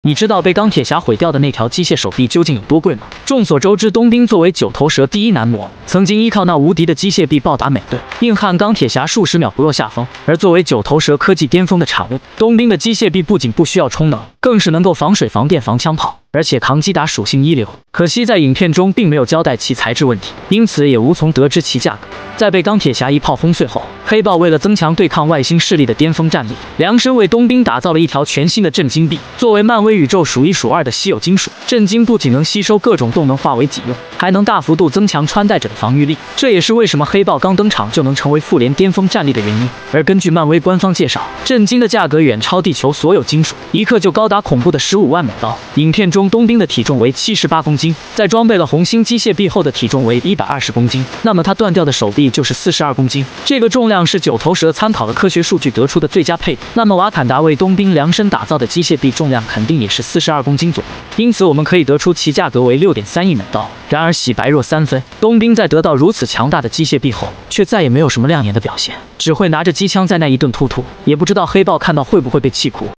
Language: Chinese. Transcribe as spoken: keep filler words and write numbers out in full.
你知道被钢铁侠毁掉的那条机械手臂究竟有多贵吗？众所周知，冬兵作为九头蛇第一男模，曾经依靠那无敌的机械臂暴打美队，硬汉钢铁侠数十秒不落下风。而作为九头蛇科技巅峰的产物，冬兵的机械臂不仅不需要充能，更是能够防水、防电、防枪炮。 而且抗击打属性一流，可惜在影片中并没有交代其材质问题，因此也无从得知其价格。在被钢铁侠一炮轰碎后，黑豹为了增强对抗外星势力的巅峰战力，量身为冬兵打造了一条全新的震惊臂。作为漫威宇宙数一数二的稀有金属，震惊不仅能吸收各种动能化为己用，还能大幅度增强穿戴者的防御力。这也是为什么黑豹刚登场就能成为复联巅峰战力的原因。而根据漫威官方介绍，震惊的价格远超地球所有金属，一克就高达恐怖的十五万美刀。影片中 冬兵的体重为七十八公斤，在装备了红星机械臂后的体重为一百二十公斤，那么他断掉的手臂就是四十二公斤。这个重量是九头蛇参考了科学数据得出的最佳配比。那么瓦坎达为冬兵量身打造的机械臂重量肯定也是四十二公斤左右，因此我们可以得出其价格为六点三亿美刀。然而洗白若三分，冬兵在得到如此强大的机械臂后，却再也没有什么亮眼的表现，只会拿着机枪在那一顿突突，也不知道黑豹看到会不会被气哭。